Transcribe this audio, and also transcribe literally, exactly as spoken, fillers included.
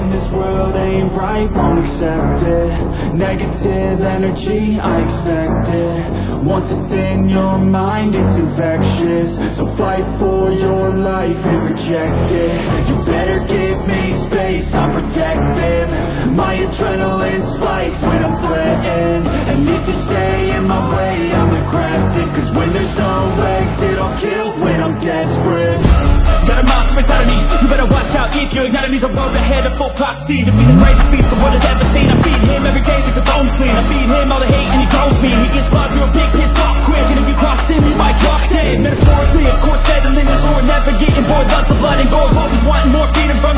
this world ain't right, won't accept it. Negative energy, I expect it. Once it's in your mind, it's infectious. So fight for your life and reject it. You better give me space, I'm protective. My adrenaline spikes when I'm threatened. And if you stay in my way, I'm aggressive. Cause when there's no exit, I'll kill when I'm desperate. Got a monster inside of me, you better watch out. If you're igniting me's a road ahead of full prophecy. To be the greatest beast the world has ever seen. I feed him every day, think the bones clean. I feed him all the hate and he grows me. He gets claws real big, pissed off quick. And if you cross him, you might drop dead. Metaphorically, of course, settling the score, never getting bored. Loves the blood and gore, always wanting more, feeding